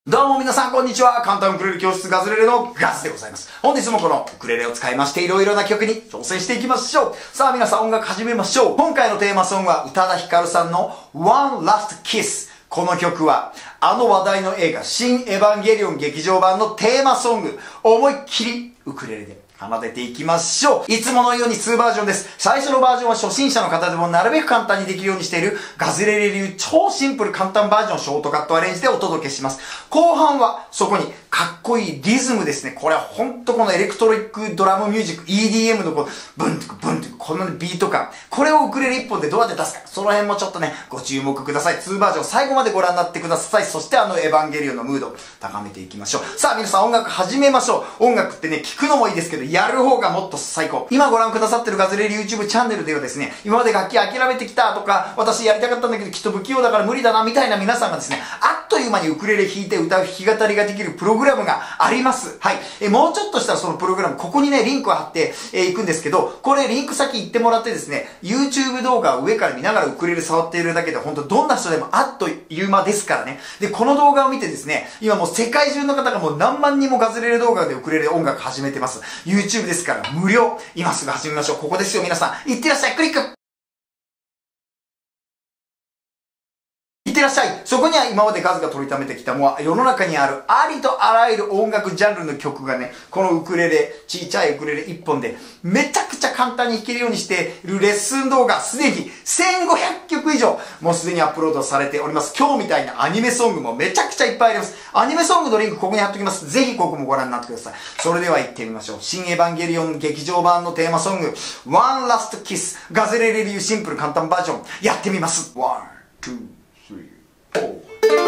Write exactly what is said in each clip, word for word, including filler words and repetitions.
どうも皆さんこんにちは。簡単ウクレレ教室ガズレレのガズでございます。本日もこのウクレレを使いましていろいろな曲に挑戦していきましょう。さあ皆さん音楽始めましょう。今回のテーマソングは宇多田ヒカルさんの One Last Kiss。この曲はあの話題の映画新エヴァンゲリオン劇場版のテーマソング。思いっきりウクレレで奏でていきましょう。いつものようににバージョンです。最初のバージョンは初心者の方でもなるべく簡単にできるようにしているガズレレ流超シンプル簡単バージョンショートカットアレンジでお届けします。後半はそこにかっこいいリズムですね。これはほんとこのエレクトリックドラムミュージック イーディーエム のこのブントゥクブントゥクこのビート感。これをウクレレ一本でどうやって出すか。その辺もちょっとね、ご注目ください。にバージョン最後までご覧になってください。そしてあのエヴァンゲリオンのムードを高めていきましょう。さあ皆さん音楽始めましょう。音楽ってね、聴くのもいいですけど、やる方がもっと最高。今ご覧くださってるガズレレ YouTube チャンネルではですね、今まで楽器諦めてきたとか、私やりたかったんだけどきっと不器用だから無理だなみたいな皆さんがですね、あっという間にウクレレ弾いて歌う弾き語りができるプログラムがあります。はい。え、もうちょっとしたらそのプログラム、ここにね、リンクを貼ってい、えー、くんですけど、これリンク先行ってもらってですね、YouTube 動画を上から見ながらウクレレ触っているだけで、本当どんな人でもあっという間ですからね。で、この動画を見てですね、今もう世界中の方がもう何万人もガズレレ動画でウクレレ音楽始めてます。YouTube ですから無料。今すぐ始めましょう。ここですよ皆さん。いってらっしゃい。クリック。いってらっしゃい。そこには今までガズが取りためてきたもう世の中にあるありとあらゆる音楽ジャンルの曲がね、このウクレレ、ちっちゃいウクレレ一本でめちゃくちゃ簡単に弾けるようにしているレッスン動画、すでにせんごひゃくきょく以上もうすでにアップロードされております。今日みたいなアニメソングもめちゃくちゃいっぱいあります。アニメソングのリンクここに貼っときます。ぜひここもご覧になってください。それでは行ってみましょう。新エヴァンゲリオン劇場版のテーマソング One Last Kiss ガズレレ流シンプル簡単バージョンやってみます。ワン、ツー、スリー、フォー。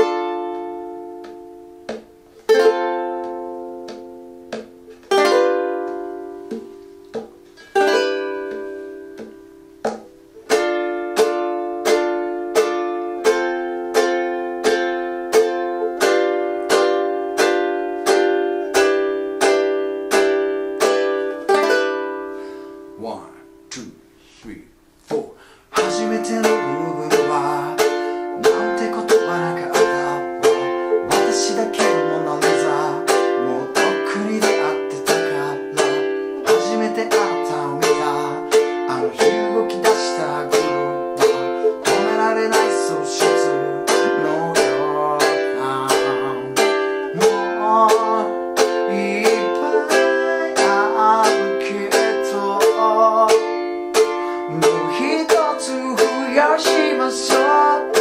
ワン、ツー、スリー、フォー。初めての部分はなんてことはなかったわ。私だけのモナリザもうとっくに出会ってたから初めてあなたを見たあの日動き出したグループは止められない素質のようなもういっぱいあるけどもう一つ増やしましょう。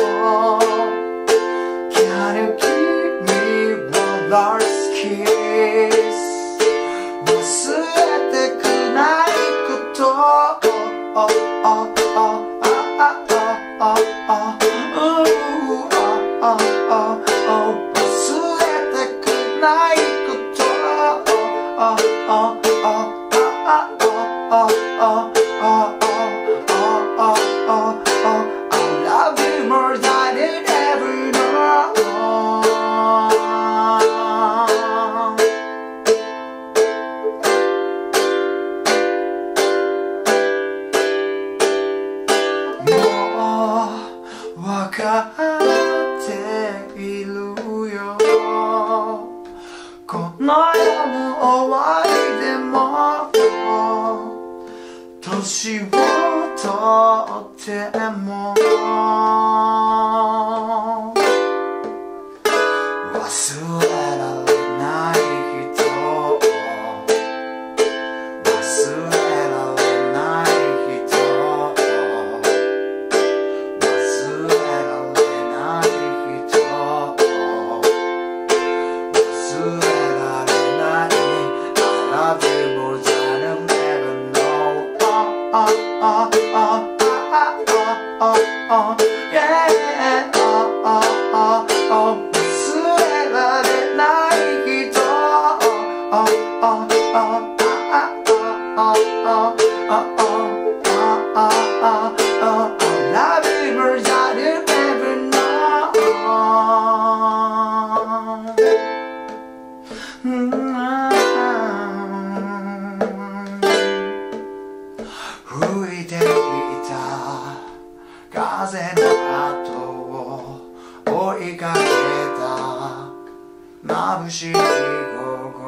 Can you give me one last kiss 忘れてくないこと忘れてくないことI love you more than you ever know. もうわかっているよ。この世の終わりでも年をとっても忘れられない人忘れられない人忘れられない人忘れられない I love you more than you never know. Oh, oh, oh, oh, oh, oh, yeah. Oh, oh, oh, oh. 忘れられない人 Oh, oh, oh, oh, oh, oh, oh, oh. I love you more than you ever know.吹いていた風の後を追いかけた眩しい午後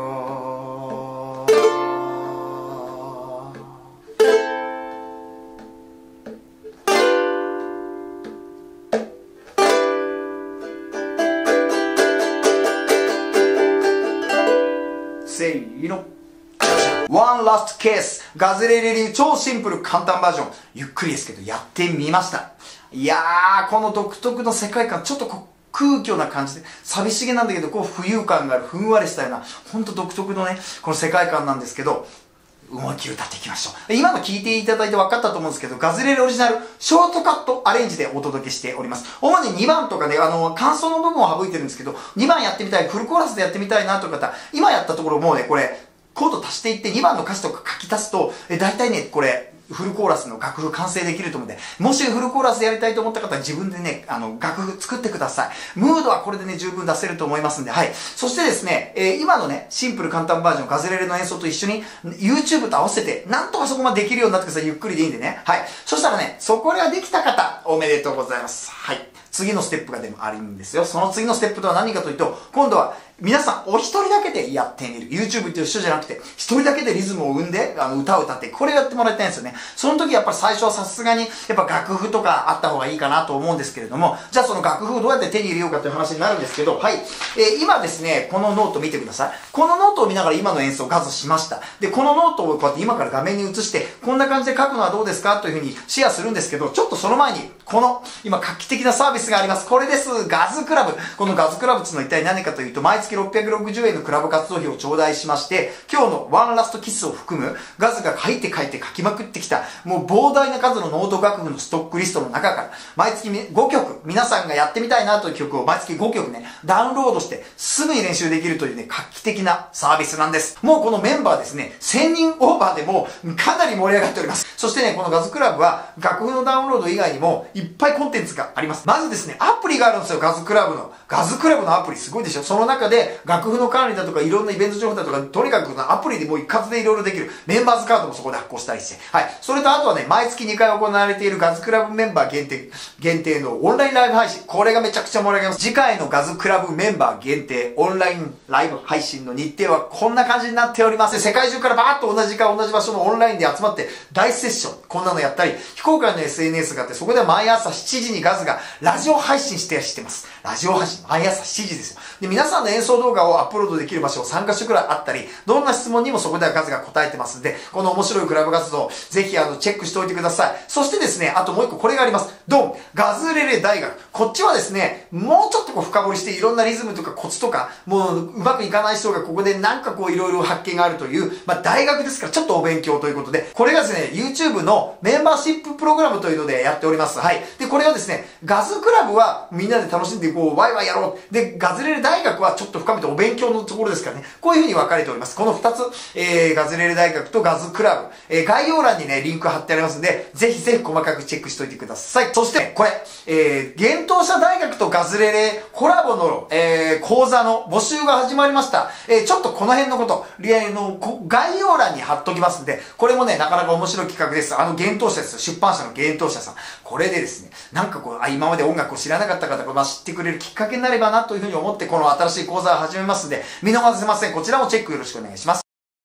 せーの。ワンラストケース。ガズレレ流超シンプル簡単バージョン。ゆっくりですけどやってみました。いやー、この独特の世界観、ちょっとこう空虚な感じで、寂しげなんだけど、こう浮遊感がある、ふんわりしたような、ほんと独特のね、この世界観なんですけど、思いっきり歌っていきましょう。今の聞いていただいて分かったと思うんですけど、ガズレレオリジナル、ショートカットアレンジでお届けしております。主ににばんとかね、あの、感想の部分を省いてるんですけど、にばんやってみたい、フルコーラスでやってみたいなという方、今やったところもうね、これ、コード足していってにばんの歌詞とか書き足すと、え、大体ね、これ、フルコーラスの楽譜完成できると思うんで、もしフルコーラスでやりたいと思った方は自分でね、あの、楽譜作ってください。ムードはこれでね、十分出せると思いますんで、はい。そしてですね、えー、今のね、シンプル簡単バージョン、ガズレレの演奏と一緒に、YouTube と合わせて、なんとかそこまでできるようになってください。ゆっくりでいいんでね。はい。そしたらね、そこができた方、おめでとうございます。はい。次のステップがでもあるんですよ。その次のステップとは何かというと、今度は皆さんお一人だけでやってみる。YouTube と一緒じゃなくて、一人だけでリズムを生んで、あの、歌を歌って、これをやってもらいたいんですよね。その時やっぱり最初はさすがに、やっぱ楽譜とかあった方がいいかなと思うんですけれども、じゃあその楽譜をどうやって手に入れようかという話になるんですけど、はい。えー、今ですね、このノート見てください。このノートを見ながら今の演奏をガズしました。で、このノートをこうやって今から画面に映して、こんな感じで書くのはどうですかというふうにシェアするんですけど、ちょっとその前に、この、今画期的なサービスがあります。これです。ガズクラブ。このガズクラブっていうのは一体何かというと、毎月ろっぴゃくろくじゅうえんのクラブ活動費を頂戴しまして、今日のワンラストキスを含む、ガズが書いて書いて書きまくってきた、もう膨大な数のノート楽譜のストックリストの中から、毎月ごきょく、皆さんがやってみたいなという曲を毎月ごきょくね、ダウンロードして、すぐに練習できるというね、画期的なサービスなんです。もうこのメンバーですね、せんにんオーバーでもかなり盛り上がっております。そしてね、このガズクラブは、楽譜のダウンロード以外にも、いっぱいコンテンツがあります。まずですね、アプリがあるんですよ、ガズクラブの。ガズクラブのアプリすごいでしょ。その中で、楽譜の管理だとか、いろんなイベント情報だとか、とにかくアプリでもう一括でいろいろできる。メンバーズカードもそこで発行したりして。はい。それとあとはね、毎月にかい行われているガズクラブメンバー限定、限定のオンラインライブ配信。これがめちゃくちゃ盛り上げます。次回のガズクラブメンバー限定、オンラインライブ配信の日程はこんな感じになっております。世界中からバーッと同じ時間同じ場所のオンラインで集まって、大セッション。こんなのやったり、非公開の エスエヌエス があって、そこでは毎朝しちじにガズがラジオ配信してしてます。ラジオ配信、毎朝しちじですよ。で、皆さんの演奏動画をアップロードできる場所をさんかしょくらいあったり、どんな質問にもそこではガズが答えてますんで、この面白いクラブ活動、ぜひあの、チェックしておいてください。そしてですね、あともう一個これがあります。ドンガズレレ大学。こっちはですね、もうちょっとこう深掘りしていろんなリズムとかコツとか、もううまくいかない人がここでなんかこういろいろ発見があるという、まあ大学ですからちょっとお勉強ということで、これがですね、YouTube のメンバーシッププログラムというのでやっております。はい。で、これはですね、ガズクラブはみんなで楽しんでこう、ワイワイやろう。で、ガズレレ大学はちょっと深めてお勉強のところですからね、こういうふうに分かれております。このふたつ、えー、ガズレレ大学とガズクラブ、えー、概要欄にね、リンク貼ってありますんで、ぜひぜひ細かくチェックしておいてください。そして、これ、えー、幻冬舎大学とガズレレコラボの、えー、講座の募集が始まりました。えー、ちょっとこの辺のこと、リアの概要欄に貼っときますんで、これもね、なかなか面白い企画です。あの、幻冬舎です。出版社の幻冬舎さん。これでですね、なんかこう、あ、今まで音楽を知らなかった方が、まあ、知ってくれるきっかけになればなというふうに思って、この新しい講座を始めますんで、見逃せません。こちらもチェックよろしくお願いします。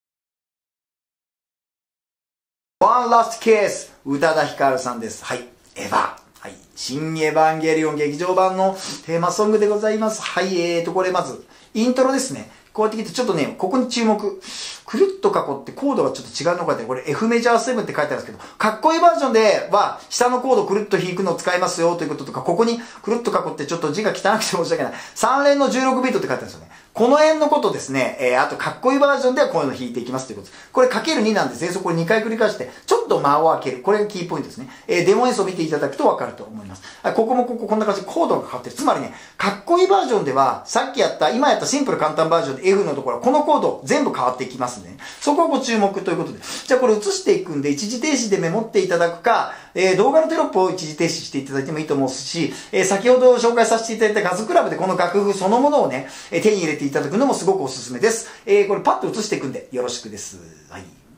ワンラストケース、宇多田ヒカルさんです。はい。エヴァ。はい。新エヴァンゲリオン劇場版のテーマソングでございます。はい。えーと、これまず、イントロですね。こうやって聞いて、ちょっとね、ここに注目。くるっと囲ってコードがちょっと違うのかで、これ F メジャーセブンって書いてあるんですけど、かっこいいバージョンでは、下のコードくるっと弾くのを使いますよということとか、ここにくるっと囲ってちょっと字が汚くて申し訳ない。さん連のじゅうろくビートって書いてあるんですよね。この辺のことですね、えー、あとかっこいいバージョンではこういうの弾いていきますということです。これかけるになんで前奏これにかい繰り返して、ちょっと間を空ける。これがキーポイントですね。えー、デモ演奏を見ていただくとわかると思います。ここもこここんな感じでコードがかかってる。つまりね、かっこいいバージョンでは、さっきやった、今やったシンプル簡単バージョンで F のところ、このコード全部変わっていきますんでね。そこをご注目ということで。じゃあこれ映していくんで、一時停止でメモっていただくか、えー、動画のテロップを一時停止していただいてもいいと思うし、えー、先ほど紹介させていただいたガズクラブでこの楽譜そのものをね、えー、手に入れていただくのもすごくおすすめです。えー、これパッと映していくんでよろしくです。はい。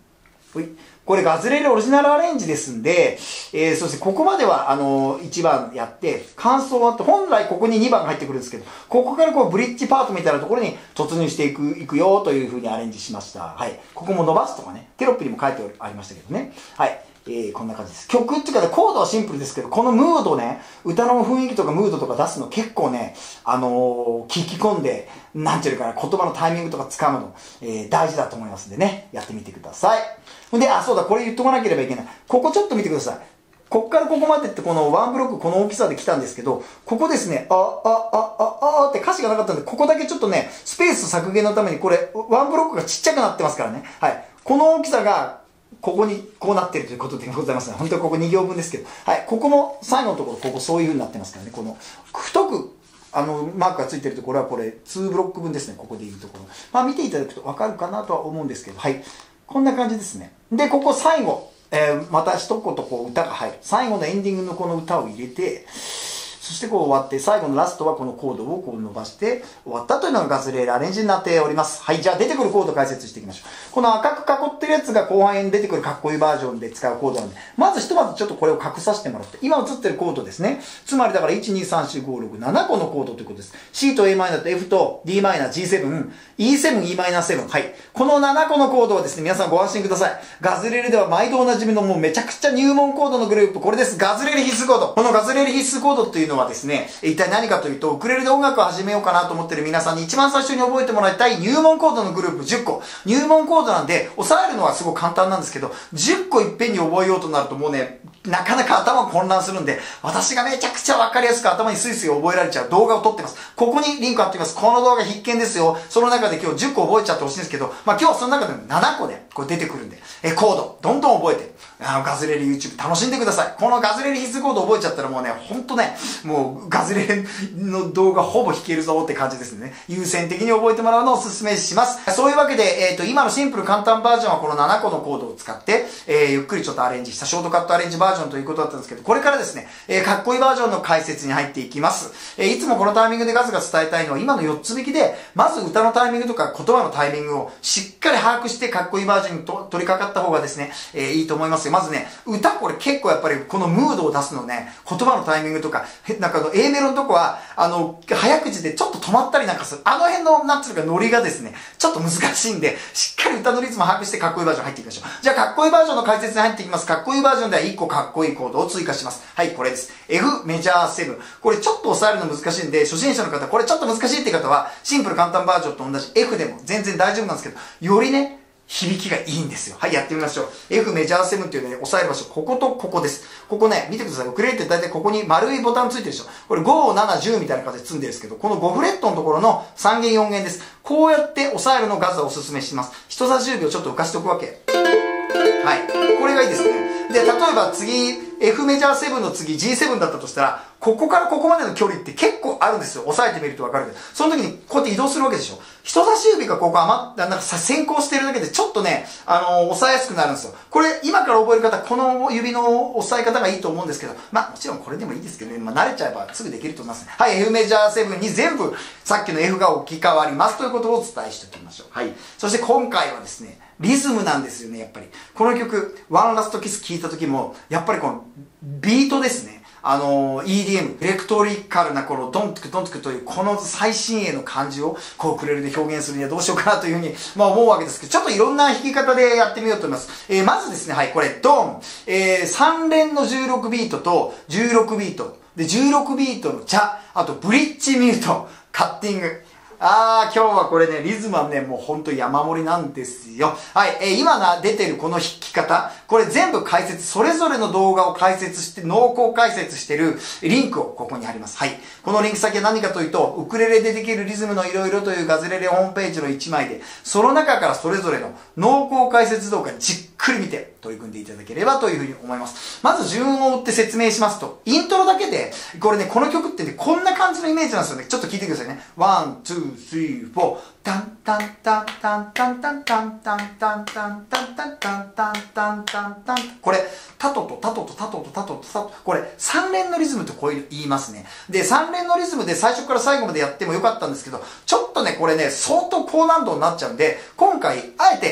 ほい。これガズレレオリジナルアレンジですんで、えー、そしてここまでは、あのー、いちばんやって、感想はあって、本来ここににばんが入ってくるんですけど、ここからこうブリッジパートみたいなところに突入していく、いくよという風にアレンジしました。はい。ここも伸ばすとかね、テロップにも書いてありましたけどね。はい。えー、こんな感じです。曲っていうかね、コードはシンプルですけど、このムードね、歌の雰囲気とかムードとか出すの結構ね、あのー、聞き込んで、なんていうかな、言葉のタイミングとか掴むの、えー、大事だと思いますんでね、やってみてください。で、あ、そうだ、これ言っとかなければいけない。ここちょっと見てください。こっからここまでってこのワンブロックこの大きさで来たんですけど、ここですね、あ、あ、あ、あ、あって歌詞がなかったんで、ここだけちょっとね、スペース削減のためにこれ、ワンブロックがちっちゃくなってますからね。はい。この大きさが、ここにこうなってるということでございますね。本当にここに行分ですけど。はい。ここも最後のところ、ここそういう風になってますからね。この、太く、あの、マークがついてるところはこれ、にブロック分ですね。ここでいうところ。まあ見ていただくとわかるかなとは思うんですけど。はい。こんな感じですね。で、ここ最後、えー、また一言こう歌が入る。最後のエンディングのこの歌を入れて、そしてこう終わって、最後のラストはこのコードをこう伸ばして終わったというのがガズレレアレンジになっております。はい、じゃあ出てくるコード解説していきましょう。この赤く囲ってるやつが後半に出てくるかっこいいバージョンで使うコードなんで、まずひとまずちょっとこれを隠させてもらって、今映ってるコードですね。つまりだからいち、に、さん、よん、ご、ろく、ななこのコードということです。C と Am と F と Dm、ジーセブン、イーセブン、イーマイナーセブン。はい。このななこのコードはですね、皆さんご安心ください。ガズレレでは毎度おなじみのもうめちゃくちゃ入門コードのグループ、これです。ガズレレ必須コード。このガズレレ必須コードっていうのはですね、一体何かというと、ウクレレで音楽を始めようかなと思ってる皆さんに一番最初に覚えてもらいたい入門コードのグループじゅっこ。入門コードなんで、押さえるのはすごく簡単なんですけど、じゅっこいっぺんに覚えようとなるともうね、なかなか頭が混乱するんで、私がめちゃくちゃわかりやすく頭にスイスイ覚えられちゃう動画を撮ってます。ここにリンク貼っておきます。この動画必見ですよ。その中で今日じゅっこ覚えちゃってほしいんですけど、まあ今日はその中でななこでこれ出てくるんで、え、コード、どんどん覚えて、あのガズレレ YouTube 楽しんでください。このガズレレ必須コード覚えちゃったらもうね、ほんとね、もうガズレレの動画ほぼ弾けるぞって感じですね。優先的に覚えてもらうのをお勧めします。そういうわけで、えっと、今のシンプル簡単バージョンはこのななこのコードを使って、えー、ゆっくりちょっとアレンジしたショートカットアレンジバージョンということだったんですけど、これからですね、えー、かっこいいバージョンの解説に入っていきます。えー、いつもこのタイミングでガズが伝えたいのは今のよっつ引きで、まず歌のタイミングとか言葉のタイミングをしっかり把握してかっこいいバージョンにと取り掛かった方がですね、えー、いいと思いますよ。まずね、歌これ結構やっぱりこのムードを出すのね、言葉のタイミングとか、なんかあの A メロのとこは、あの、早口でちょっと止まったりなんかする。あの辺の、なんつうかノリがですね、ちょっと難しいんで、しっかり歌のリズムを把握してかっこいいバージョン入っていきましょう。じゃあかっこいいバージョンの解説に入っていきます。かっこいいバージョンではいっこかっこいいコードを追加します。はい、これです。F メジャーセブン。これちょっと押さえるの難しいんで、初心者の方、これちょっと難しいって方は、シンプル簡単バージョンと同じ F でも全然大丈夫なんですけど、よりね、響きがいいんですよ。はい、やってみましょう。F メジャーセブンっていうね、押さえる場所、こことここです。ここね、見てください。ウクレレって大体ここに丸いボタンついてるでしょ。これご、なな、じゅうみたいな感じで積んでるんですけど、このごフレットのところのさん弦よん弦です。こうやって押さえるのをガズはおすすめします。人差し指をちょっと浮かしておくわけ。はい。これがいいですね。で、例えば次、F メジャーセブンの次 ジーセブンだったとしたら、ここからここまでの距離って結構あるんですよ。押さえてみるとわかるけど。その時にこうやって移動するわけでしょ。人差し指がここ余った、なんか先行してるだけでちょっとね、あのー、押さえやすくなるんですよ。これ、今から覚える方、この指の押さえ方がいいと思うんですけど、まあもちろんこれでもいいですけどね、まあ慣れちゃえばすぐできると思いますね。はい、F メジャーセブンに全部、さっきの F が置き換わりますということをお伝えしておきましょう。はい。そして今回はですね、リズムなんですよね、やっぱり。この曲、ワンラストキス聴いた時も、やっぱりこの、ビートですね。あの、イーディーエム、エレクトリカルなこのドントゥクドントゥクというこの最新鋭の感じをこうウクレレで表現するにはどうしようかなというふうに、まあ思うわけですけど、ちょっといろんな弾き方でやってみようと思います。えー、まずですね、はい、これ、ドン、えー、さん連のじゅうろくビートとじゅうろくビート、で、じゅうろくビートのチャ、あとブリッジミュート、カッティング。あー、今日はこれね、リズムはね、もうほんと山盛りなんですよ。はい、えー、今な、出てるこの弾き方、これ全部解説、それぞれの動画を解説して、濃厚解説してるリンクをここに貼ります。はい。このリンク先は何かというと、ウクレレでできるリズムのいろいろというガズレレホームページのいちまいで、その中からそれぞれの濃厚解説動画じっくり見て取り組んでいただければというふうに思います。まず順を追って説明しますと、イントロだけで、これね、この曲ってね、こんな感じのイメージなんですよね。ちょっと聞いてくださいね。ワン、ツー、スリー、フォー。タンタンタンタンタンタンタンタンタンタンタンタンタンタンタンタンタン。これ、タトとタトとタトとタトとタト。これ、さん連のリズムってこういう言いますね。で、さん連のリズムで最初から最後までやってもよかったんですけど、ちょっとね、これね、相当高難度になっちゃうんで、今回、あえて、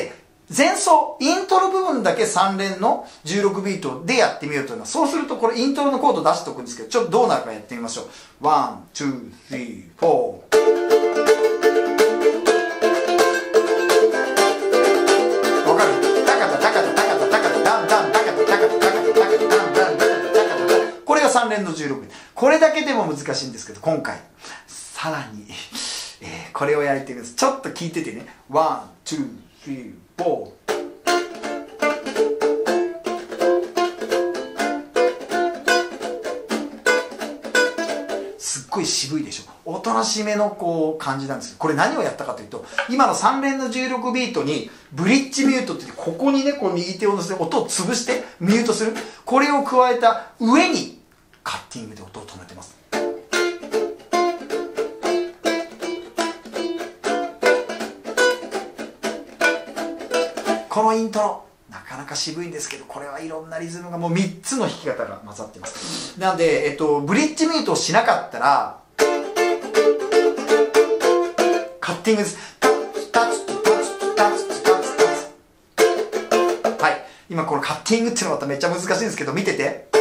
前奏、イントロ部分だけさん連のじゅうろくビートでやってみようと思います。そうするとこれイントロのコード出しておくんですけど、ちょっとどうなるかやってみましょう。ワン、ツー、スリー、フォー。わかる？タカタタカタタカタタカタダンダンタカタタカタタカタタカタダンダンタカタタカタダンダンタカタタカタ。これがさん連のじゅうろくビート。これだけでも難しいんですけど、今回、さらに、えー、これをやりてみます。ちょっと聞いててね。ワン、ツー、スリー、フォー。すっごい渋いでしょ。おとなしめのこう感じなんですけど、これ何をやったかというと、今のさん連のじゅうろくビートにブリッジミュートって言って、ここにねこう右手を乗せて音を潰してミュートする、これを加えた上にカッティングで音を止めてます。このイントロなかなか渋いんですけど、これはいろんなリズムがもうみっつの弾き方が混ざってます。なので、えっと、ブリッジミュートをしなかったらカッティングです。タッツタツタツタツタツタツ。はい、今このカッティングっていうのがまためっちゃ難しいんですけど、見てて。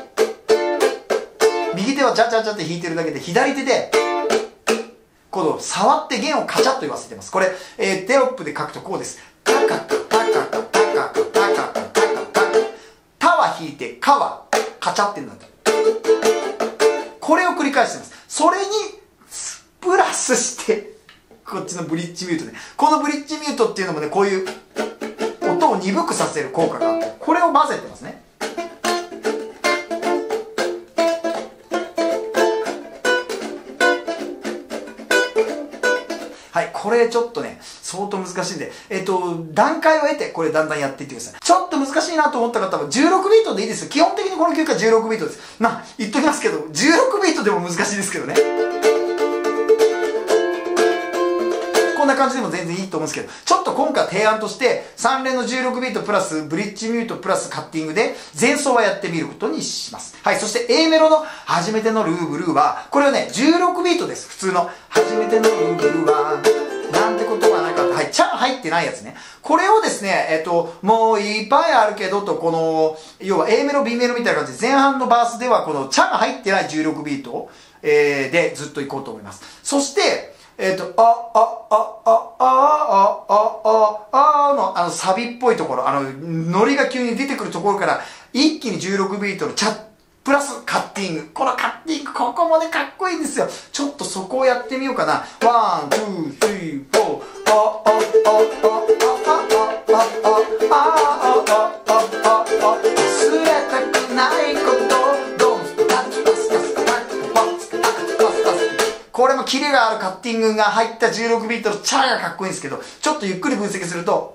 右手はジャジャジャって弾いてるだけで、左手でこの触って弦をカチャッと言わせてます。これ、えー、テロップで書くとこうです。タカカタカカタカカタカカタカカ。タは弾いて、カはカチャってんだと。これを繰り返してます。それにプラスしてこっちのブリッジミュートね。このブリッジミュートっていうのもね、こういう音を鈍くさせる効果があって、これを混ぜてますね。はい、これちょっとね、相当難しいんで、えっと、段階を得て、これだんだんやっていってください。ちょっと難しいなと思った方は、じゅうろくビートでいいですよ。基本的にこの曲はじゅうろくビートです。まあ、言っときますけど、じゅうろくビートでも難しいですけどね。こんな感じでも全然いいと思うんですけど、ちょっと今回提案として、さん連のじゅうろくビートプラス、ブリッジミュートプラスカッティングで、前奏はやってみることにします。はい、そして A メロの初めてのルーブルーは、これはね、じゅうろくビートです。普通の、初めてのルーブルーは、なんてことはなかった。はい、チャン入ってないやつね。これをですね、えっと、もういっぱいあるけどと、この、要は A メロ、B メロみたいな感じで、前半のバースではこのチャン入ってないじゅうろくビート、えー、でずっといこうと思います。そして、えっと、あ、あ、あ、あ、あ、あ、あ、あ、あの、あの、サビっぽいところ、あの、ノリが急に出てくるところから、一気にじゅうろくビートのチャッ、プラスカッティング。このカッティング、ここもね、かっこいいんですよ。ちょっとそこをやってみようかな。ワン、ツー、スリー、フォー。あ、あ、あ、あ、あ、あ、あ、あ、あ、あ、あ、あ、あ、忘れたくないこと、ドンスタッチパスタスタッチパスタスタス。これもキレがあるカッティングが入ったじゅうろくビートのチャーがかっこいいんですけど、ちょっとゆっくり分析すると、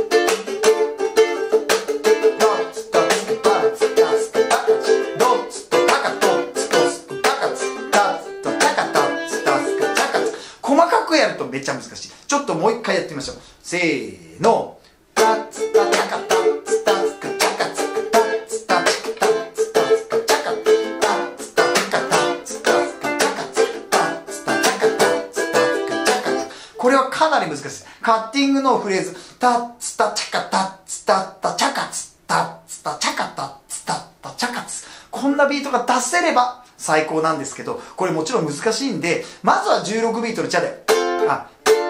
細かくやるとめっちゃ難しい。ちょっともう一回やってみましょう。せーの。タツタタカタツタツカチャカツカタツタチカタツタツカチャカタツタチカタツタツカチャカツタツタチャカタツタツカチャカツ。これはかなり難しいです。カッティングのフレーズ、タツタチャカタツタタチャカツタツタチャカタツタタチャカツ。こんなビートが出せれば最高なんですけど、これもちろん難しいんで、まずはじゅうろくビートのチャで、あ、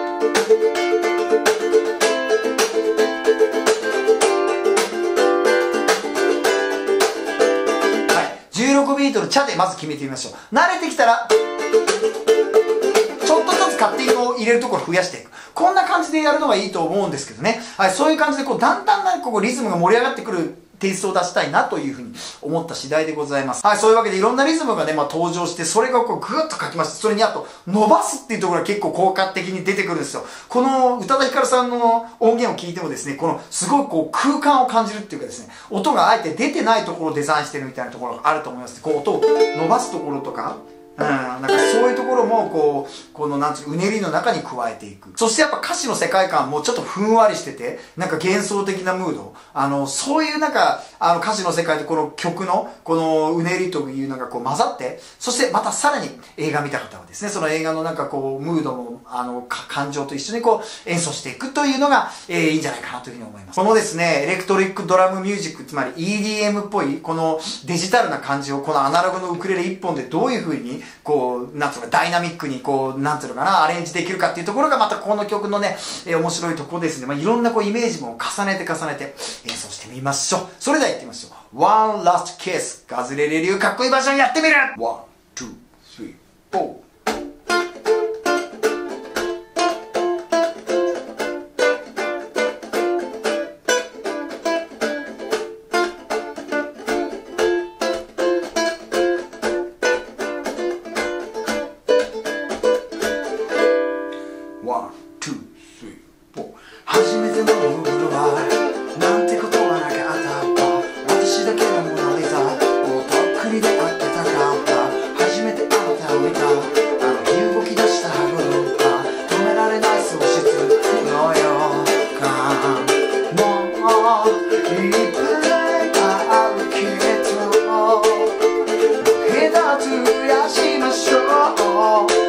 はい、じゅうろくビートのチャでまず決めてみましょう。慣れてきたら、ちょっとずつカッティングを入れるところ増やしていく。こんな感じでやるのがいいと思うんですけどね。はい、そういう感じでこうだんだんなんかこうリズムが盛り上がってくるテイストを出したいなというふうに思った次第でございます。はい、そういうわけでいろんなリズムがね、まあ登場して、それがこうグーッと書きまして、それにあと伸ばすっていうところが結構効果的に出てくるんですよ。この宇多田ヒカルさんの音源を聞いてもですね、このすごいこう空間を感じるっていうかですね、音があえて出てないところをデザインしてるみたいなところがあると思います。こう音を伸ばすところとか、 うん、なんかそういうところもこうこのなんつううねりの中に加えていく。そしてやっぱ歌詞の世界観もちょっとふんわりしてて、なんか幻想的なムード、あのそういうなんかあの歌詞の世界とこの曲のこのうねりというのがこう混ざって、そしてまたさらに映画見た方はですね、その映画のなんかこうムードもあの感情と一緒にこう演奏していくというのが、えー、いいんじゃないかなというふうに思います。このですねエレクトリックドラムミュージック、つまり イーディーエム っぽいこのデジタルな感じをこのアナログのウクレレ一本でどういう風にこうなんつうのダイナミックにこうなんつうのかなアレンジできるかっていうところがまたこの曲のね、えー、面白いところですね。まあ、いろんなこうイメージも重ねて重ねて演奏してみましょう。それでは行ってみましょう。One Last Kiss ガズレレ流かっこいいバージョンやってみる。 ワン、ツー、スリー、フォー。初めてのムードはなんてことはなかった私だけのモナリザもうとっくに出会ってたかった初めてあなたを見たあの日動き出した歯車止められない喪失の予感もういっぷんあるけど隔つやしましょう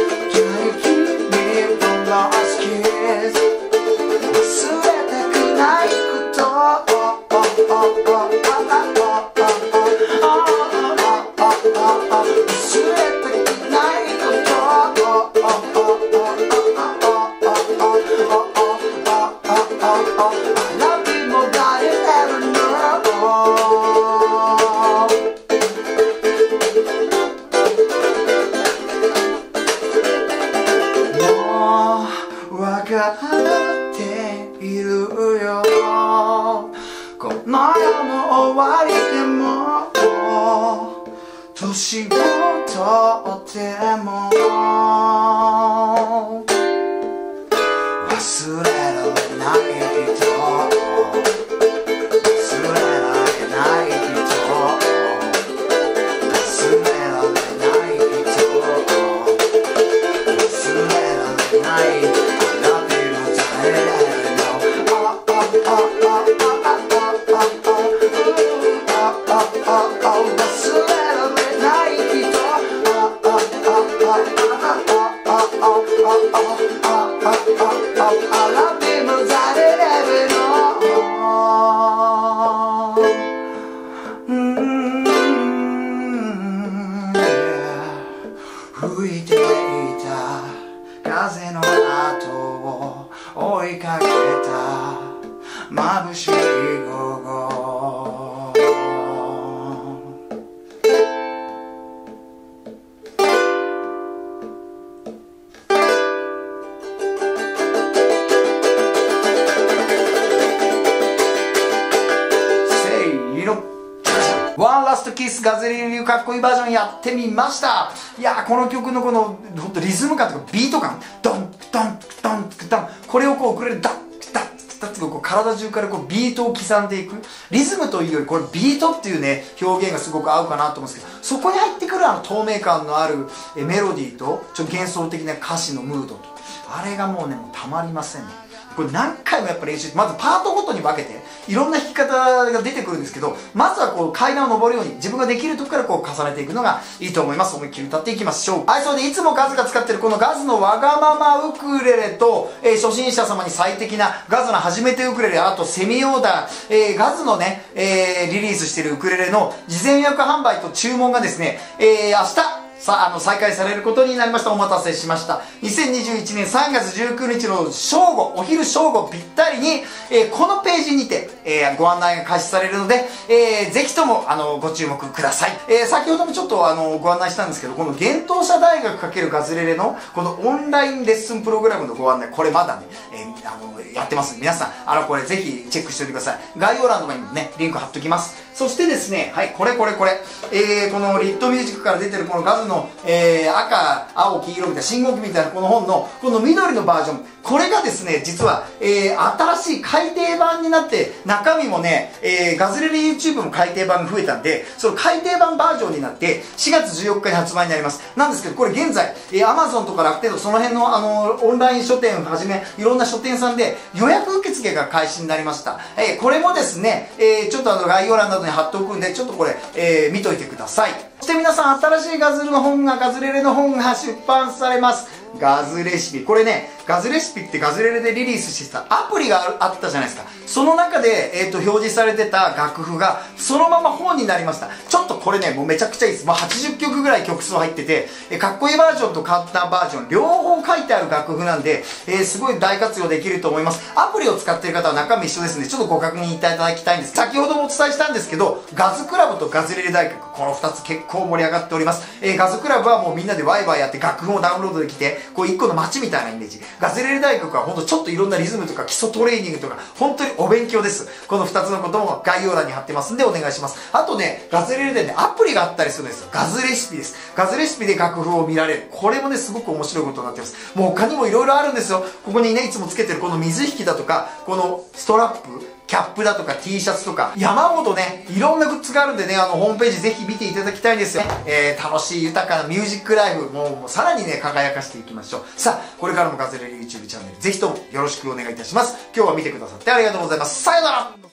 わかっているよこの世の終わりでも年をとっても忘れられない人忘れられない人忘れられない人忘れられない吹いていた風の後を追いかけた眩しい午後せいろワンラストキスガズレレ流かっこいいバージョンやってみました。いやーこの曲のこのほんとリズム感とかビート感ドンドンドンドンこれをこうウクレレダッダッダッってこう体中からこうビートを刻んでいくリズムというよりこれビートっていうね表現がすごく合うかなと思うんですけど、そこに入ってくるあの透明感のあるえメロディーとちょっと幻想的な歌詞のムードとあれがもうねもうたまりませんね。これ何回もやっぱ練習まずパートごとに分けていろんな弾き方が出てくるんですけど、まずはこう階段を上るように自分ができるとこからこう重ねていくのがいいと思います。思いっきり歌っていきましょう。はい、それでいつもガズが使ってるこのガズのわがままウクレレと、えー、初心者様に最適なガズの初めてウクレレ、あとセミオーダー、えー、ガズのね、えー、リリースしてるウクレレの事前予約販売と注文がですね、えー、明日さあ、あの、再開されることになりました。お待たせしました。にせんにじゅういちねんさんがつじゅうくにちの正午、お昼正午ぴったりに、えー、このページにて、えー、ご案内が開始されるので、えー、ぜひとも、あの、ご注目ください。えー、先ほどもちょっと、あの、ご案内したんですけど、この幻冬舎大学×ガズレレの、このオンラインレッスンプログラムのご案内、これまだね、えー、あの、やってます。皆さん、あの、これぜひチェックしておいてください。概要欄とかにもね、リンク貼っときます。そしてですね、はい、これこれこれ、えー、このリットミュージックから出てるこのガズのの、えー、赤、青、黄色みたいな、信号機みたいなこの本の、この緑のバージョン、これがですね、実は、えー、新しい改訂版になって、中身もね、えー、ガズレレ YouTube も改訂版が増えたんで、その改訂版バージョンになって、しがつじゅうよっかに発売になります。なんですけど、これ現在、えー、Amazon とか楽天とかその辺の、あのー、オンライン書店をはじめ、いろんな書店さんで予約受付が開始になりました。えー、これもですね、えー、ちょっとあの、概要欄などに貼っておくんで、ちょっとこれ、えー、見といてください。そして皆さん、新しいガズルの本が、ガズレレの本が出版されます。ガズレシピ。これね、ガズレシピってガズレレでリリースしてたアプリがあったじゃないですか。その中で、えっと、表示されてた楽譜が、そのまま本になりました。ちょっとこれね、もうめちゃくちゃいいです。もうはちじゅっきょくぐらい曲数入ってて、えかっこいいバージョンと簡単バージョン、両方書いてある楽譜なんで、えー、すごい大活用できると思います。アプリを使っている方は中身一緒ですね。ちょっとご確認いただきたいんです。先ほどもお伝えしたんですけど、ガズクラブとガズレレ大学、このふたつ結構盛り上がっております。えー、ガズクラブはもうみんなでワイワイやって楽譜をダウンロードできて、こう一個の街みたいなイメージ。ガズレレ大学はほんとちょっといろんなリズムとか基礎トレーニングとか、本当にお勉強です。このふたつのことも概要欄に貼ってますんでお願いします。あとね、ガズレレでね、アプリがあったりするんですよ。ガズレシピです。ガズレシピで楽譜を見られる。これもね、すごく面白いことになってます。もう他にもいろいろあるんですよ。ここにね、いつもつけてるこの水引きだとか、このストラップ、キャップだとか T シャツとか、山ほどね、いろんなグッズがあるんでね、あの、ホームページぜひ見ていただきたいんですよ。えー、楽しい豊かなミュージックライフ、もう、もうさらにね、輝かしていきましょう。さあ、これからもガズレレ YouTube チャンネル、ぜひともよろしくお願いいたします。今日は見てくださってありがとうございます。さよなら。